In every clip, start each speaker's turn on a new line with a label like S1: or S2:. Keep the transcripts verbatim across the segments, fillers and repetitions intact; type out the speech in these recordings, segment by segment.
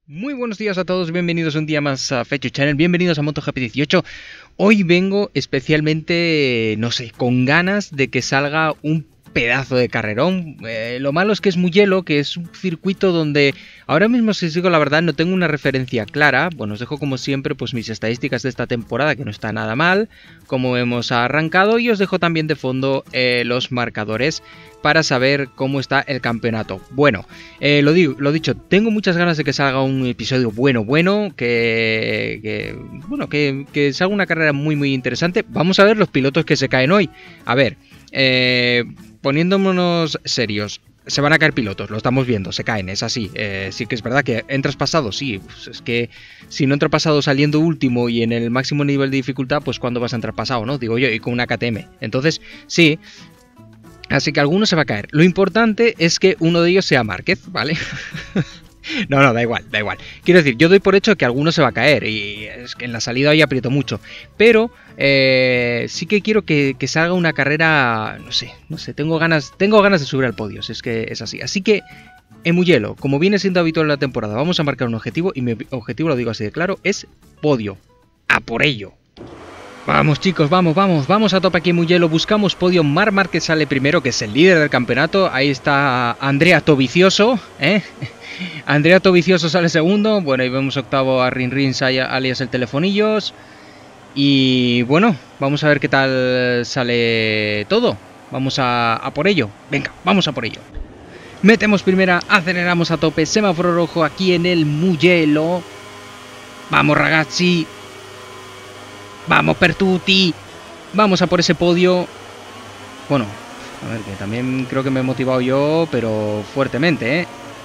S1: Muy buenos días a todos, bienvenidos un día más a Fecho Channel, bienvenidos a MotoGP dieciocho. Hoy vengo especialmente, no sé, con ganas de que salga un pedazo de carrerón. Eh, lo malo es que es muy hielo, que es un circuito donde ahora mismo, si os digo la verdad, no tengo una referencia clara. Bueno, os dejo como siempre pues mis estadísticas de esta temporada, que no está nada mal, como hemos arrancado, y os dejo también de fondo eh, los marcadores para saber cómo está el campeonato. Bueno, eh, lo digo, lo dicho, tengo muchas ganas de que salga un episodio bueno, bueno, que, que bueno, que, que salga una carrera muy, muy interesante. Vamos a ver los pilotos que se caen hoy. A ver, eh, poniéndonos serios, se van a caer pilotos, lo estamos viendo, se caen, es así. Eh, sí que es verdad que entras pasado, sí, pues es que si no entras pasado saliendo último y en el máximo nivel de dificultad, pues ¿cuándo vas a entrar pasado, no? Digo yo, y con una K T M. Entonces, sí. Así que alguno se va a caer. Lo importante es que uno de ellos sea Márquez, ¿vale? No, no, da igual, da igual. Quiero decir, yo doy por hecho que alguno se va a caer y es que en la salida hoy aprieto mucho. Pero eh, sí que quiero que, que salga una carrera, no sé, no sé, tengo ganas, tengo ganas de subir al podio, si es que es así. Así que, en Mugello, como viene siendo habitual en la temporada, vamos a marcar un objetivo y mi objetivo, lo digo así de claro, es podio. A por ello. Vamos chicos, vamos, vamos, vamos a tope aquí en Mugello, buscamos podio. Marc Márquez sale primero, que es el líder del campeonato. Ahí está Andrea Dovizioso, ¿eh? Andrea Dovizioso sale segundo. Bueno, ahí vemos octavo a Rin Rins, alias el Telefonillos. Y bueno, vamos a ver qué tal sale todo. Vamos a, a por ello, venga, vamos a por ello. Metemos primera, aceleramos a tope, semáforo rojo aquí en el Mugello. Vamos ragazzi. Vamos, Pertuti. Vamos a por ese podio. Bueno, a ver, que también creo que me he motivado yo, pero fuertemente, ¿eh?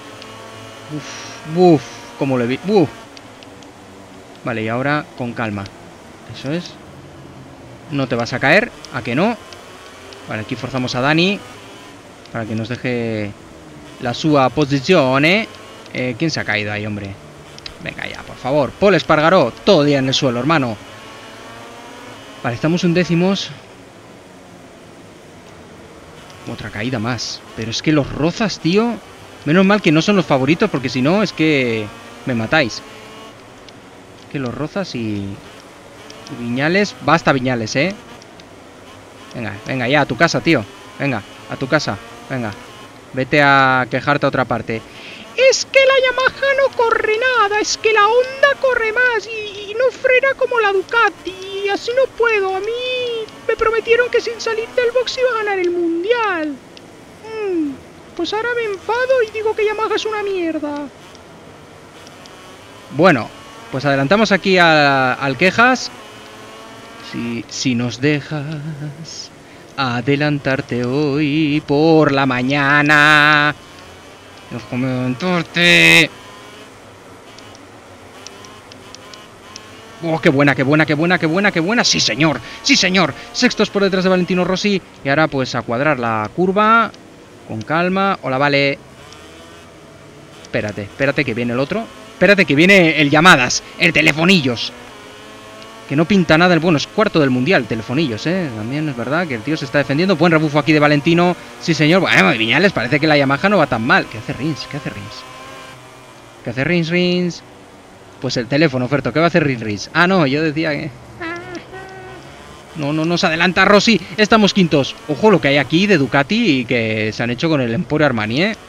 S1: Uf, uf, como lo he visto. Uf. Vale, y ahora con calma. Eso es. No te vas a caer, ¿a que no? Vale, aquí forzamos a Dani para que nos deje la sua posición, ¿eh? eh ¿Quién se ha caído ahí, hombre? Venga ya, por favor. Paul Espargaró, todo día en el suelo, hermano. Vale, estamos undécimos. Otra caída más. Pero es que los rozas, tío. Menos mal que no son los favoritos, porque si no, es que me matáis. Que los rozas y... y Viñales. Basta Viñales, eh. Venga, venga, ya, a tu casa, tío. Venga, a tu casa. Venga. Vete a quejarte a otra parte. Es que la Yamaha no corre nada, es que la Honda corre más y, y no frena como la Ducati, y así no puedo. A mí me prometieron que sin salir del box iba a ganar el mundial. Mm, pues ahora me enfado y digo que Yamaha es una mierda. Bueno, pues adelantamos aquí a, al quejas. Si, si nos dejas adelantarte hoy por la mañana... Los comentarte. Oh, qué buena, qué buena, qué buena, qué buena, qué buena. Sí, señor, sí, señor. Sextos por detrás de Valentino Rossi. Y ahora pues a cuadrar la curva. Con calma. Hola, vale. Espérate, espérate que viene el otro. Espérate que viene el llamadas. El Telefonillos. Que no pinta nada el bueno. Es cuarto del mundial, Telefonillos, eh. También es verdad que el tío se está defendiendo. Buen rebufo aquí de Valentino. Sí, señor. Bueno, Viñales, parece que la Yamaha no va tan mal. ¿Qué hace Rins? ¿Qué hace Rins? ¿Qué hace Rins, Rins? Pues el teléfono, Ferto. ¿Qué va a hacer Rins, Rins? Ah, no, yo decía que... No, no nos adelanta Rossi. Estamos quintos. Ojo lo que hay aquí de Ducati y que se han hecho con el Emporio Armani, eh.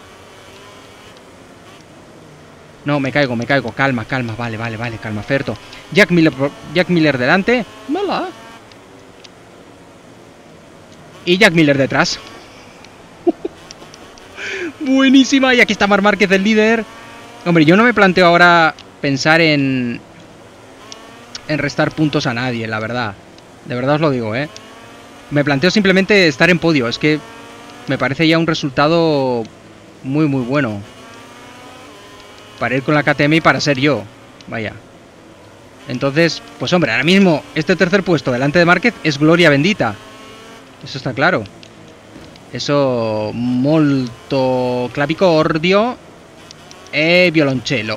S1: No, me caigo, me caigo. Calma, calma. Vale, vale, vale. Calma, Ferto. Jack Miller, Jack Miller delante. Mala. Y Jack Miller detrás. Buenísima. Y aquí está Marc Márquez, el líder. Hombre, yo no me planteo ahora pensar en... en restar puntos a nadie, la verdad. De verdad os lo digo, ¿eh? Me planteo simplemente estar en podio. Es que me parece ya un resultado muy, muy bueno. Para ir con la K T M y para ser yo. Vaya. Entonces, pues hombre, ahora mismo este tercer puesto delante de Márquez es gloria bendita. Eso está claro. Eso molto clavicordio e violoncello.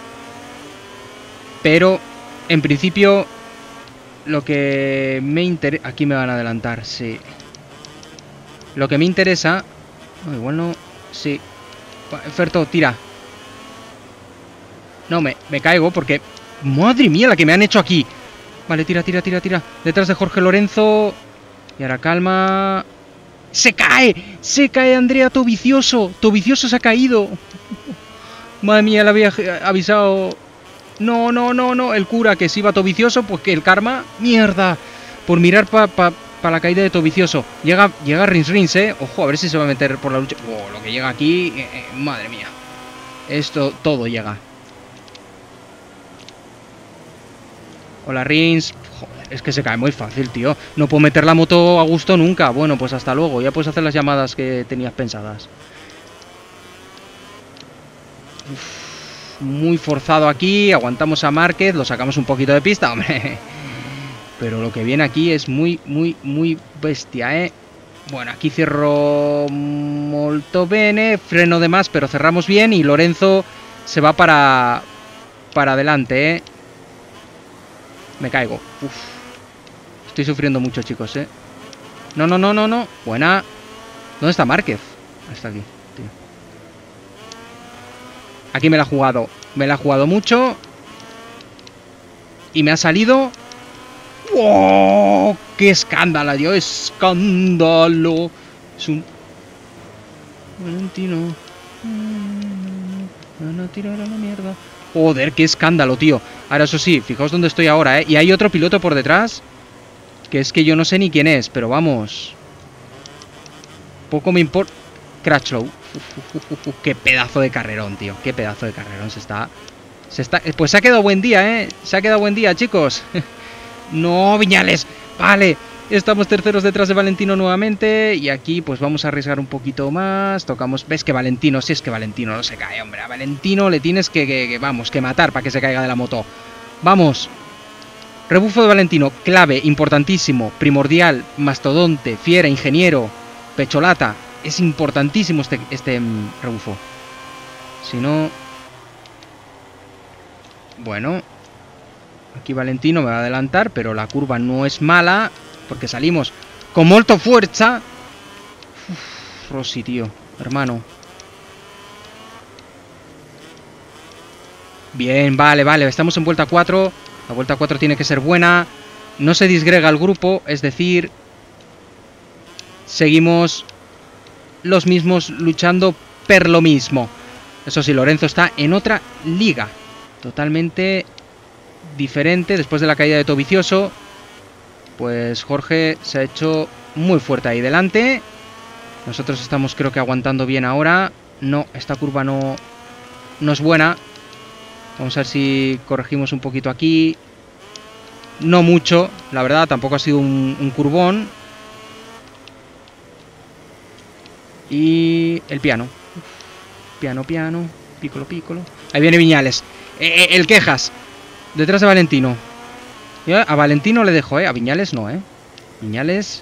S1: Pero, en principio, lo que me interesa... Aquí me van a adelantar, sí. Lo que me interesa... No, igual no... Sí. Ferto, tira. No, me, me caigo porque... ¡Madre mía, la que me han hecho aquí! Vale, tira, tira, tira, tira. Detrás de Jorge Lorenzo. Y ahora calma. ¡Se cae! ¡Se cae Andrea Tovicioso! ¡Tovicioso se ha caído! Madre mía, le había avisado... No, no, no, no. El cura que se iba Tovicioso, pues que el karma... ¡Mierda! Por mirar para pa, pa la caída de Tovicioso. Llega, llega Rins Rins, ¿eh? Ojo, a ver si se va a meter por la lucha. Oh, lo que llega aquí... Eh, eh, madre mía. Esto, todo llega. Hola, Rins. Joder, es que se cae muy fácil, tío. No puedo meter la moto a gusto nunca. Bueno, pues hasta luego. Ya puedes hacer las llamadas que tenías pensadas. Uf, muy forzado aquí. Aguantamos a Márquez. Lo sacamos un poquito de pista, hombre. Pero lo que viene aquí es muy, muy, muy bestia, ¿eh? Bueno, aquí cierro molto bene. Freno de más, pero cerramos bien. Y Lorenzo se va para, para adelante, ¿eh? Me caigo. Uf. Estoy sufriendo mucho, chicos, ¿eh? No, no, no, no, no. Buena. ¿Dónde está Márquez? Está aquí, tío. Aquí me la he jugado. Me la he jugado mucho. Y me ha salido... ¡Wow! ¡Qué escándalo, Dios! ¡Escándalo! Es un... Valentino. No, no, tirar a la mierda. Joder, qué escándalo, tío. Ahora, eso sí, fijaos dónde estoy ahora, ¿eh? Y hay otro piloto por detrás. Que es que yo no sé ni quién es, pero vamos. Poco me importa. Crutchlow. Uf, uf, uf, uf, qué pedazo de carrerón, tío. Qué pedazo de carrerón se está... Se está... Pues se ha quedado buen día, ¿eh? Se ha quedado buen día, chicos. No, Viñales. Vale. Estamos terceros detrás de Valentino nuevamente. Y aquí pues vamos a arriesgar un poquito más. Tocamos... ¿Ves que Valentino? Si es que Valentino no se cae, hombre. A Valentino le tienes que, que, que vamos, que matar para que se caiga de la moto. Vamos. Rebufo de Valentino. Clave, importantísimo, primordial, mastodonte, fiera, ingeniero, pecholata. Es importantísimo este, este um, rebufo. Si no... Bueno... Aquí Valentino me va a adelantar, pero la curva no es mala, porque salimos con molto fuerza. Uf, Rossi, tío, hermano. Bien, vale, vale, estamos en vuelta cuatro. La vuelta cuatro tiene que ser buena. No se disgrega el grupo, es decir, seguimos los mismos luchando por lo mismo. Eso sí, Lorenzo está en otra liga, totalmente diferente. Después de la caída de Tovicioso, pues Jorge se ha hecho muy fuerte ahí delante. Nosotros estamos, creo que aguantando bien ahora. No, esta curva no, no es buena. Vamos a ver si corregimos un poquito aquí. No mucho, la verdad, tampoco ha sido un, un curvón. Y el piano. Piano, piano, pícolo, pícolo. Ahí viene Viñales. Eh, el Quejas. Detrás de Valentino. Yo a Valentino le dejo, ¿eh? A Viñales no, ¿eh? Viñales...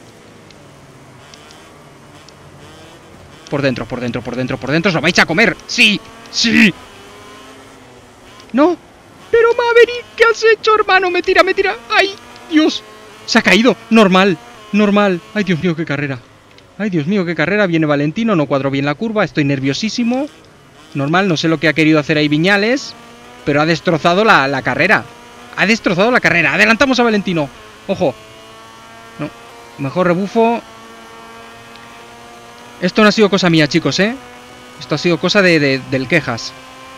S1: Por dentro, por dentro, por dentro, por dentro. ¡Os lo vais a comer! ¡Sí! ¡Sí! ¡No! ¡Pero Maverick! ¿Qué has hecho, hermano? ¡Me tira, me tira! ¡Ay! ¡Dios! ¡Se ha caído! ¡Normal! ¡Normal! ¡Ay, Dios mío, qué carrera! ¡Ay, Dios mío, qué carrera! Viene Valentino, no cuadro bien la curva. Estoy nerviosísimo. Normal, no sé lo que ha querido hacer ahí Viñales, pero ha destrozado la, la carrera. Ha destrozado la carrera. Adelantamos a Valentino. Ojo. No. Mejor rebufo. Esto no ha sido cosa mía, chicos, ¿eh? Esto ha sido cosa de, de, del Quejas.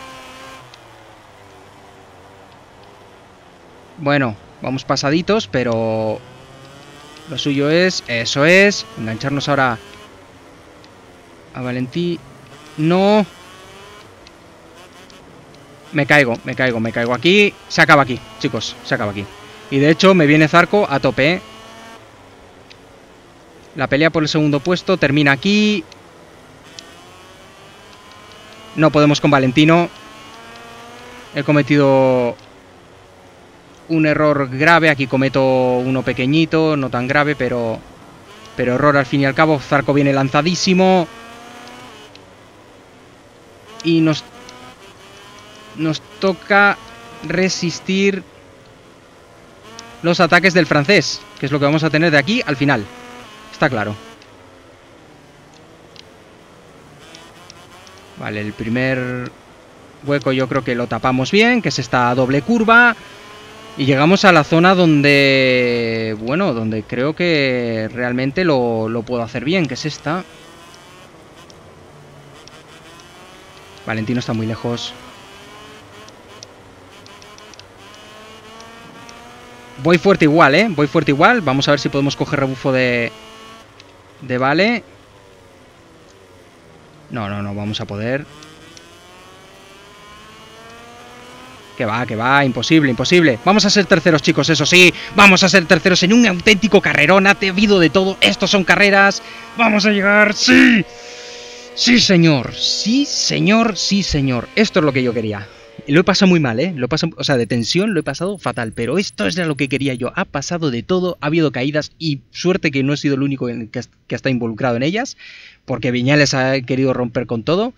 S1: Bueno, vamos pasaditos, pero... Lo suyo es... Eso es. Engancharnos ahora a Valentí. No... Me caigo, me caigo, me caigo aquí. Se acaba aquí, chicos, se acaba aquí. Y de hecho me viene Zarco a tope, ¿eh? La pelea por el segundo puesto termina aquí. No podemos con Valentino. He cometido un error grave. Aquí cometo uno pequeñito, no tan grave, pero... Pero error al fin y al cabo. Zarco viene lanzadísimo. Y nos... Nos toca resistir los ataques del francés, que es lo que vamos a tener de aquí al final. Está claro. Vale, el primer hueco yo creo que lo tapamos bien, que es esta doble curva. Y llegamos a la zona donde, bueno, donde creo que realmente lo, lo puedo hacer bien, que es esta. Valentino está muy lejos. Voy fuerte igual, ¿eh? Voy fuerte igual. Vamos a ver si podemos coger rebufo de... De Vale. No, no, no, vamos a poder. Que va, que va, imposible, imposible. Vamos a ser terceros, chicos, eso sí. Vamos a ser terceros en un auténtico carrerón. Ha habido de todo. Estos son carreras. Vamos a llegar, sí. Sí, señor. Sí, señor, sí, señor. Esto es lo que yo quería. Y lo he pasado muy mal, ¿eh? Lo he pasado, o sea, de tensión lo he pasado fatal. Pero esto es lo que quería yo. Ha pasado de todo, ha habido caídas. Y suerte que no he sido el único que, que está involucrado en ellas. Porque Viñales ha querido romper con todo.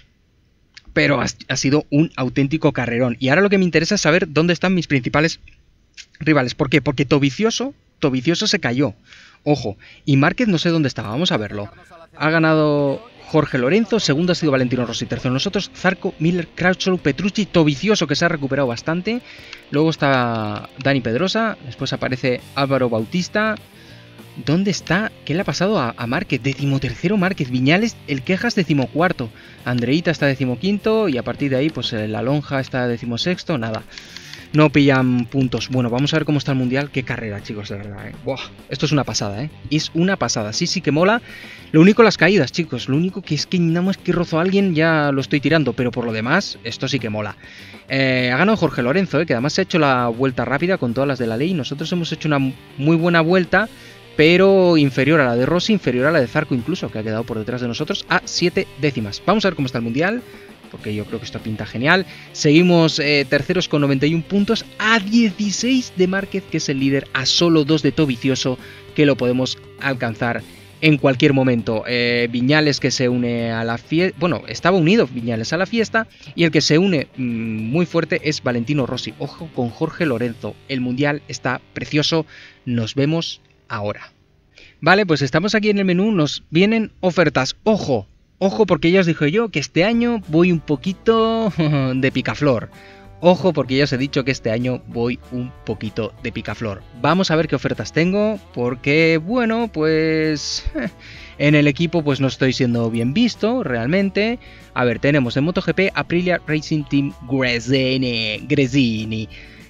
S1: Pero ha, ha sido un auténtico carrerón. Y ahora lo que me interesa es saber dónde están mis principales rivales. ¿Por qué? Porque Tovicioso, Tovicioso se cayó. Ojo. Y Márquez no sé dónde estaba. Vamos a verlo. Ha ganado Jorge Lorenzo. Segundo ha sido Valentino Rossi. Tercero nosotros. Zarco, Miller, Crutchlow, Petrucci, Tovicioso, que se ha recuperado bastante. Luego está Dani Pedrosa. Después aparece Álvaro Bautista. ¿Dónde está? ¿Qué le ha pasado a, a Márquez? Decimotercero Márquez. Viñales, el Quejas, decimocuarto. Andreita está decimoquinto. Y a partir de ahí, pues la Lonja está decimosexto. Nada. No pillan puntos. Bueno, vamos a ver cómo está el Mundial. Qué carrera, chicos, de verdad, ¿eh? Buah, esto es una pasada, ¿eh? Es una pasada. Sí, sí que mola. Lo único, las caídas, chicos. Lo único que es que nada más que rozo a alguien ya lo estoy tirando. Pero por lo demás, esto sí que mola. Eh, ha ganado Jorge Lorenzo, ¿eh? Que además se ha hecho la vuelta rápida con todas las de la ley. Nosotros hemos hecho una muy buena vuelta, pero inferior a la de Rossi, inferior a la de Zarco incluso, que ha quedado por detrás de nosotros a siete décimas. Vamos a ver cómo está el Mundial, porque yo creo que esto pinta genial. Seguimos eh, terceros con noventa y un puntos, a dieciséis de Márquez, que es el líder, a solo dos de Tovicioso, que lo podemos alcanzar en cualquier momento. Eh, Viñales, que se une a la fiesta, bueno, estaba unido Viñales a la fiesta, y el que se une mmm, muy fuerte es Valentino Rossi. Ojo con Jorge Lorenzo, el Mundial está precioso, nos vemos ahora. Vale, pues estamos aquí en el menú, nos vienen ofertas. Ojo, ojo, porque ya os dije yo que este año voy un poquito de picaflor. Ojo, porque ya os he dicho que este año voy un poquito de picaflor. Vamos a ver qué ofertas tengo, porque bueno, pues en el equipo pues no estoy siendo bien visto realmente. A ver, tenemos en MotoGP Aprilia Racing Team Gresini, Gresini.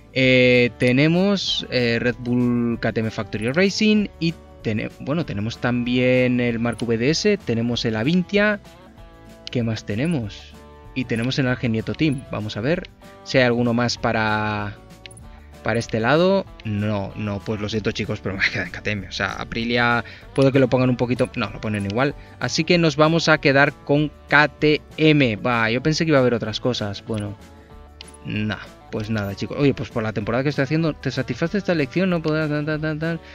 S1: Eh, tenemos eh, Red Bull K T M Factory Racing y ten bueno, tenemos también el Marco V D S, tenemos el Avintia. ¿Qué más tenemos? Y tenemos el Argenieto Team. Vamos a ver si hay alguno más para para este lado. No, no, pues lo siento, chicos, pero me queda en K T M. O sea, Aprilia puedo que lo pongan un poquito. No, lo ponen igual. Así que nos vamos a quedar con K T M. Va, yo pensé que iba a haber otras cosas. Bueno, nada. Pues nada, chicos. Oye, pues por la temporada que estoy haciendo, ¿te satisface esta elección? No podrás tal, tal, tal, tal.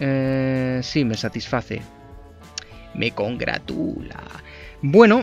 S1: Eh, sí, me satisface. Me congratula. Bueno,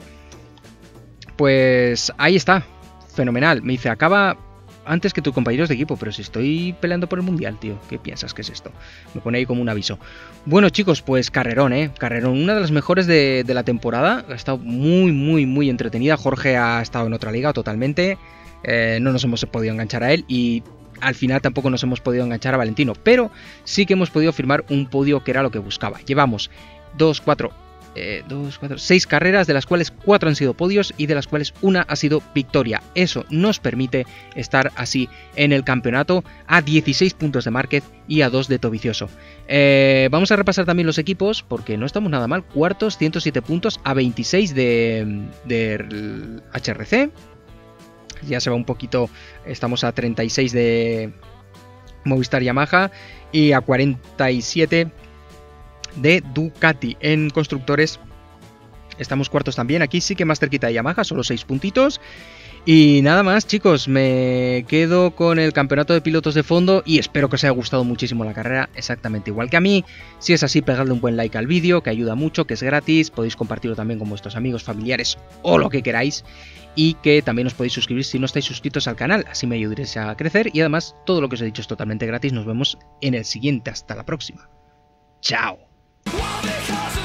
S1: pues ahí está. Fenomenal. Me dice, acaba antes que tus compañeros de equipo. Pero si estoy peleando por el Mundial, tío. ¿Qué piensas que es esto? Me pone ahí como un aviso. Bueno, chicos, pues carrerón, ¿eh? Carrerón. Una de las mejores de, de la temporada. Ha estado muy, muy, muy entretenida. Jorge ha estado en otra liga totalmente. Eh, no nos hemos podido enganchar a él y al final tampoco nos hemos podido enganchar a Valentino, pero sí que hemos podido firmar un podio que era lo que buscaba. Llevamos dos, cuatro, seis carreras, de las cuales cuatro han sido podios y de las cuales una ha sido victoria. Eso nos permite estar así en el campeonato a dieciséis puntos de Márquez y a dos de Tovicioso. Eh, vamos a repasar también los equipos porque no estamos nada mal. Cuartos, ciento siete puntos, a veintiséis de, de H R C. Ya se va un poquito, estamos a treinta y seis de Movistar Yamaha y a cuarenta y siete de Ducati. En constructores estamos cuartos también, aquí sí que más cerquita de Yamaha, solo seis puntitos. Y nada más, chicos, me quedo con el campeonato de pilotos de fondo y espero que os haya gustado muchísimo la carrera, exactamente igual que a mí. Si es así, pegadle un buen like al vídeo, que ayuda mucho, que es gratis, podéis compartirlo también con vuestros amigos, familiares o lo que queráis. Y que también os podéis suscribir si no estáis suscritos al canal, así me ayudaréis a crecer. Y además, todo lo que os he dicho es totalmente gratis. Nos vemos en el siguiente, hasta la próxima. ¡Chao!